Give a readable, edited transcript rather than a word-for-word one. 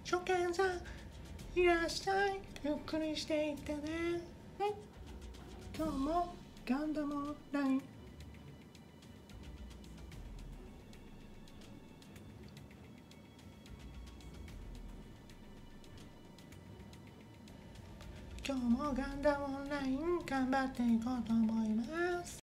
初見さんいらっしゃい。ゆっくりしていってね。はい、今日もガンダムオンライン。今日もガンダムオンライン頑張っていこうと思います。